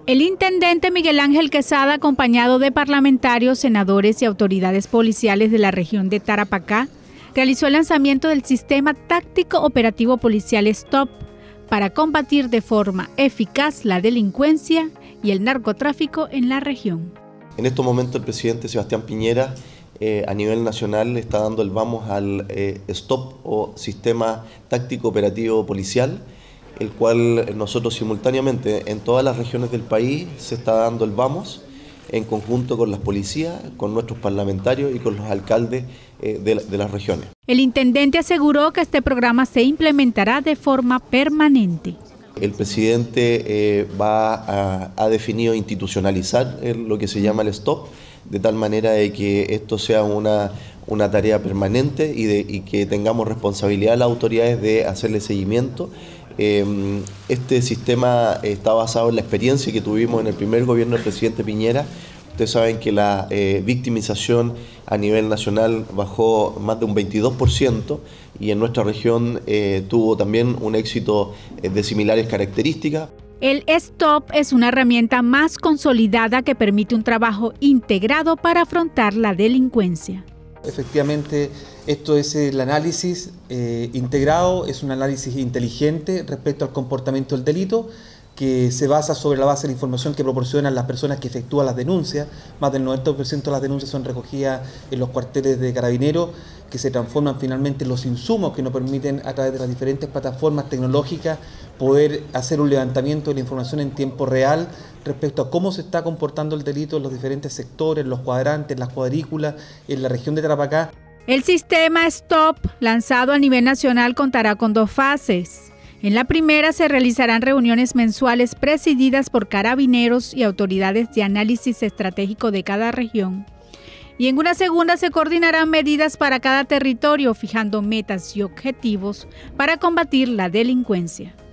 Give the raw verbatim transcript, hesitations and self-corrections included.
El intendente Miguel Ángel Quesada, acompañado de parlamentarios, senadores y autoridades policiales de la región de Tarapacá, realizó el lanzamiento del Sistema Táctico Operativo Policial STOP para combatir de forma eficaz la delincuencia y el narcotráfico en la región. En estos momentos el presidente Sebastián Piñera eh, a nivel nacional le está dando el vamos al eh, STOP o Sistema Táctico Operativo Policial, el cual nosotros simultáneamente en todas las regiones del país se está dando el vamos en conjunto con las policías, con nuestros parlamentarios y con los alcaldes eh, de, de las regiones. El intendente aseguró que este programa se implementará de forma permanente. El presidente eh, va a, a definido institucionalizar el, lo que se llama el STOP, de tal manera de que esto sea una, una tarea permanente y, de, y que tengamos responsabilidad las autoridades de hacerle seguimiento. Eh, este sistema está basado en la experiencia que tuvimos en el primer gobierno del presidente Piñera. Ustedes saben que la eh, victimización a nivel nacional bajó más de un veintidós por ciento y en nuestra región eh, tuvo también un éxito eh, de similares características. El STOP es una herramienta más consolidada que permite un trabajo integrado para afrontar la delincuencia. Efectivamente, esto es el análisis eh, integrado, es un análisis inteligente respecto al comportamiento del delito, que se basa sobre la base de la información que proporcionan las personas que efectúan las denuncias. Más del noventa por ciento de las denuncias son recogidas en los cuarteles de Carabineros, que se transforman finalmente en los insumos que nos permiten a través de las diferentes plataformas tecnológicas poder hacer un levantamiento de la información en tiempo real respecto a cómo se está comportando el delito en los diferentes sectores, los cuadrantes, las cuadrículas, en la región de Tarapacá. El sistema STOP, lanzado a nivel nacional, contará con dos fases. En la primera se realizarán reuniones mensuales presididas por carabineros y autoridades de análisis estratégico de cada región. Y en una segunda se coordinarán medidas para cada territorio, fijando metas y objetivos para combatir la delincuencia.